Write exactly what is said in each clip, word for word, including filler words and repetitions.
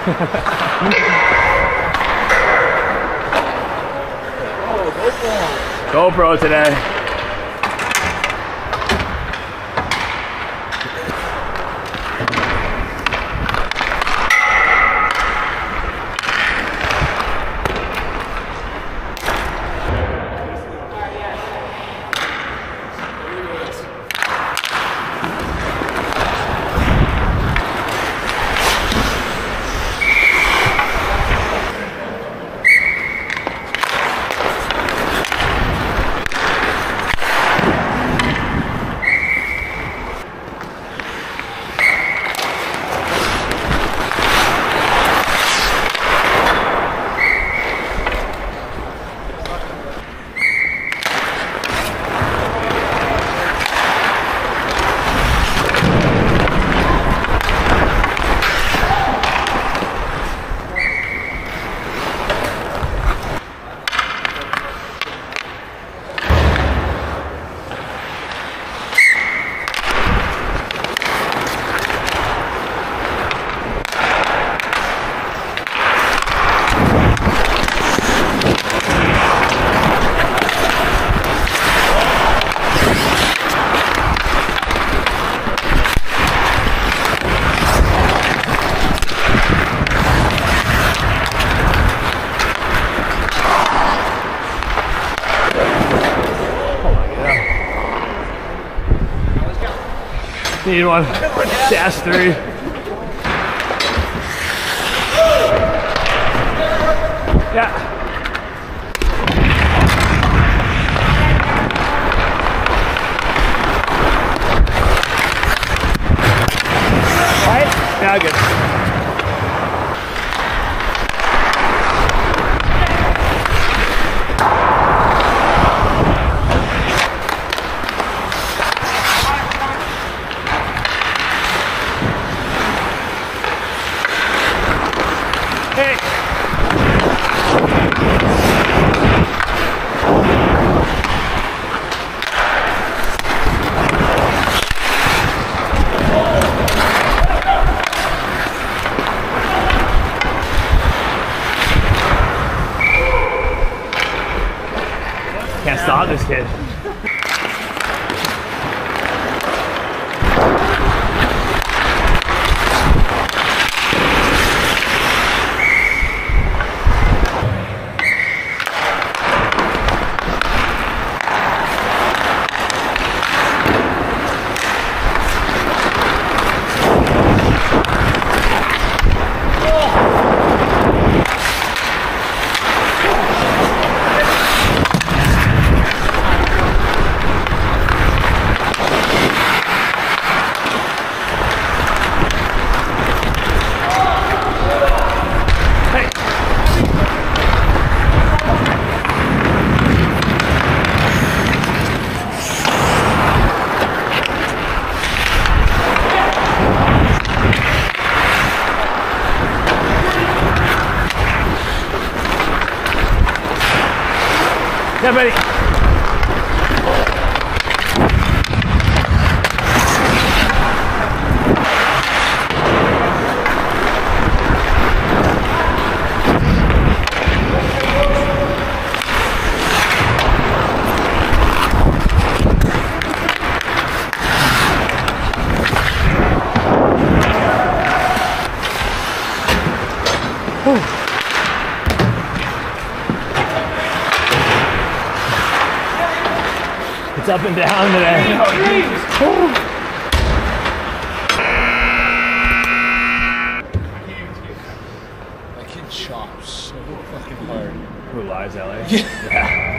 GoPro today. Need one. Dash three. Yeah. Right? Yeah, good. Can't stop this kid. Yeah, buddy. It's up and down today. My kid chops so fucking hard. Who lies, L A? Yeah. Yeah.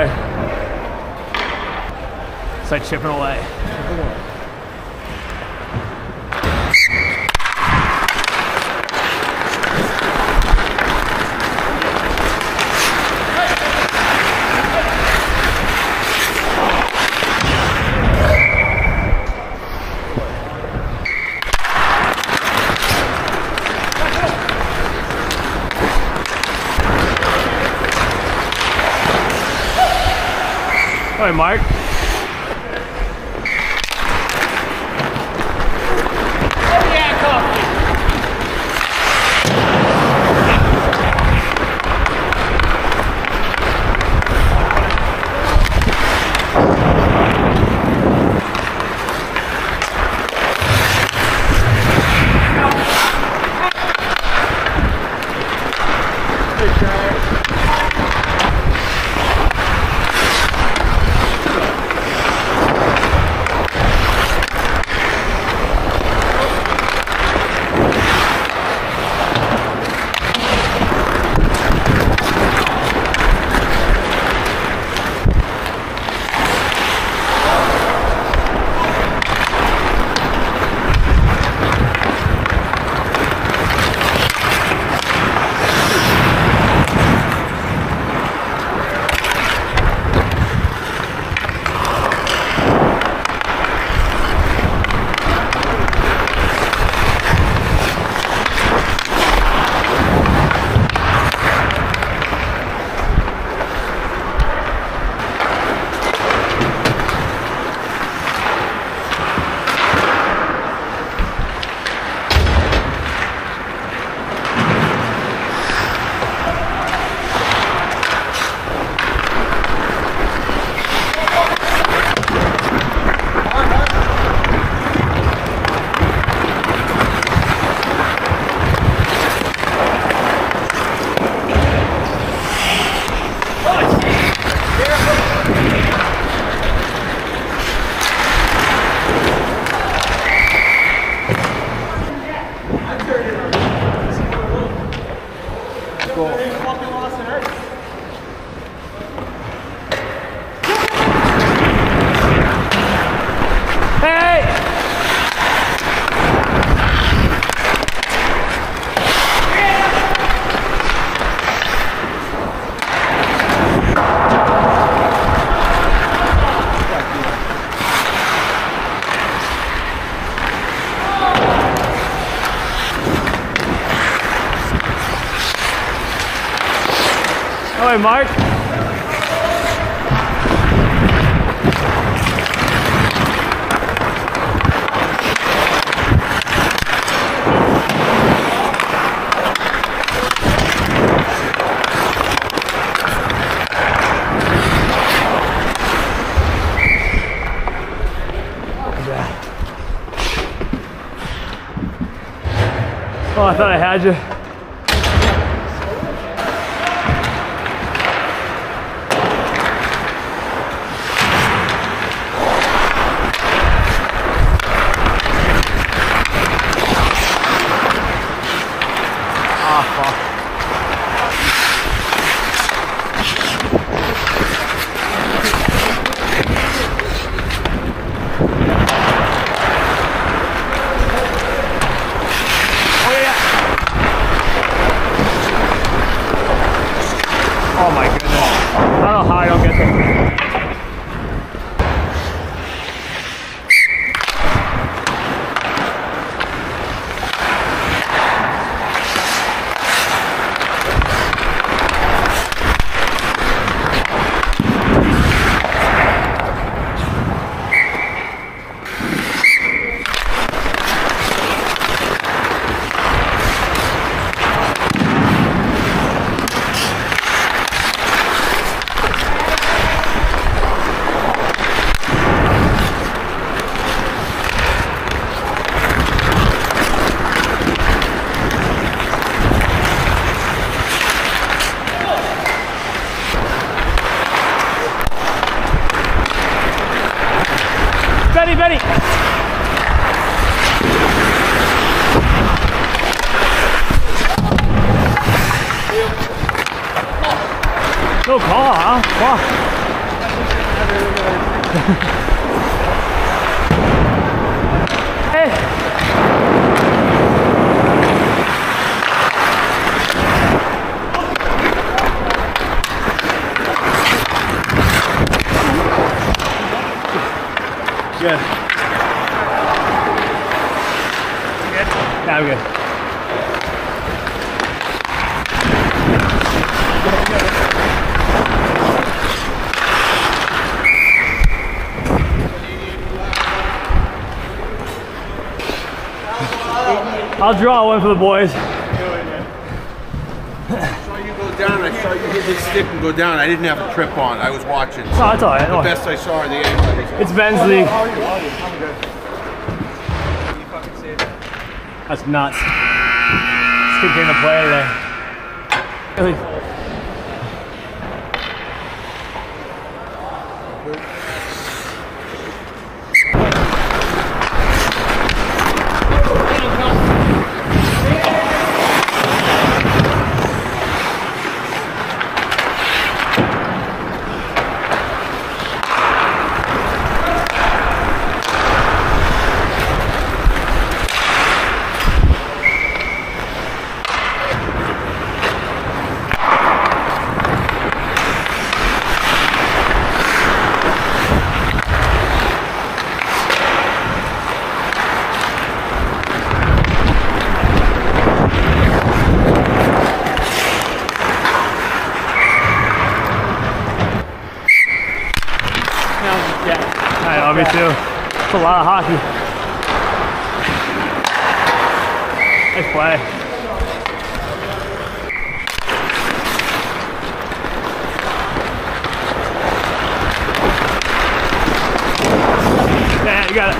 It's like chipping away. Go ahead, Mark. Go ahead, Mark. Oh, I thought I had you. Oh my goodness. I don't know how I don't get them. Benny, Benny! No call, huh? Wow. Hey! Good. Good? Now we're good. I'll draw one for the boys. I saw you go down. I saw you hit his stick and go down. I didn't have a trip on. I was watching. No, it's all right. The best I saw are the eight. It's Ben's league. That's nuts. This kid came to play today. Really? I know, me too. It's a lot of hockey. Nice play. Yeah, you got it.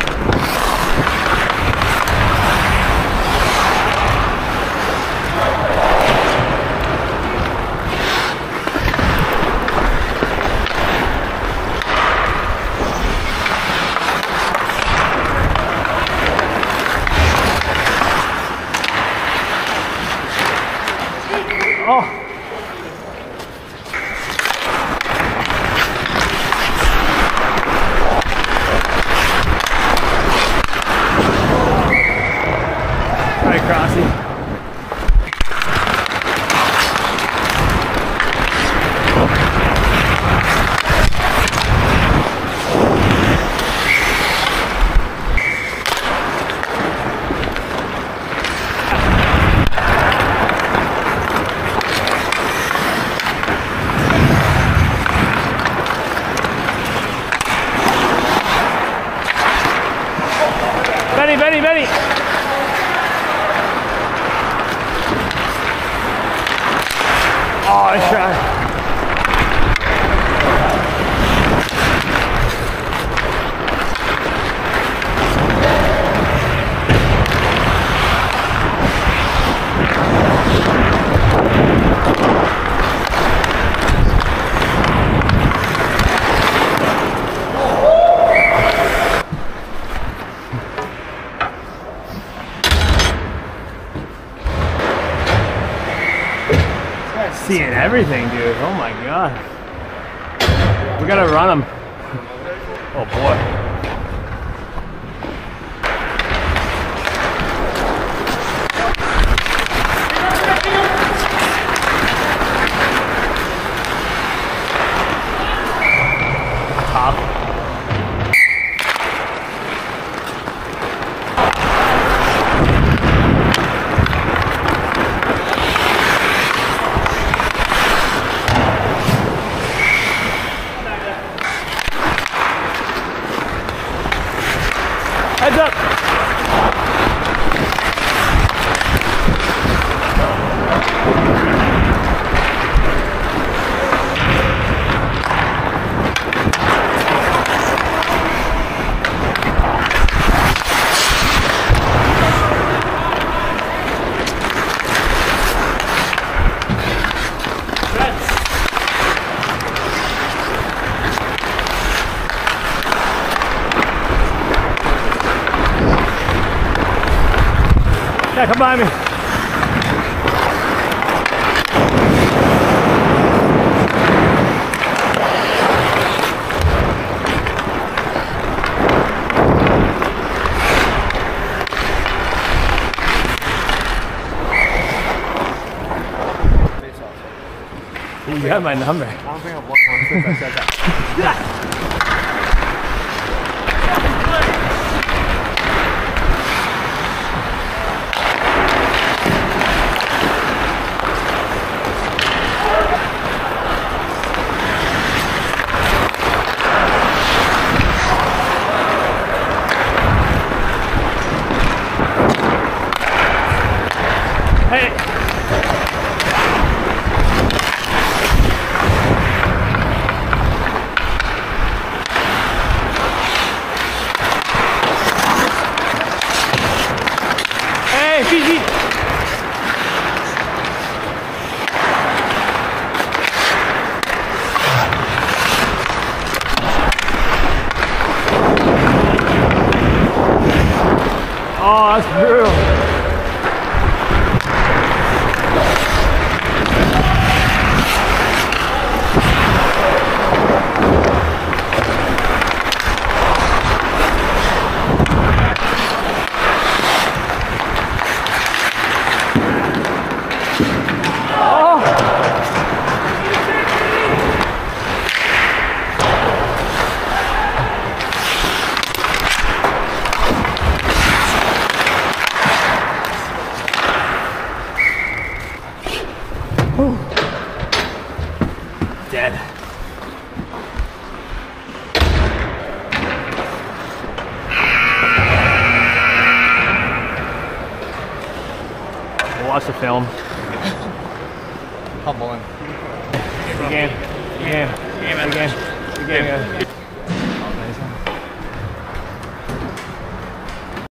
Oh. All right, Crossy. Benny, Benny, Benny. Oh, nice try. Seeing everything, dude. Oh my god. We gotta run him. Oh boy. Top. Heads up! Yeah, come by me. You got my number. I don't think I've won one since I said that. eat, eat. Oh, that's brutal. Dead. We'll watch the film. Humbling. Good game. Good game. Good game. Good game.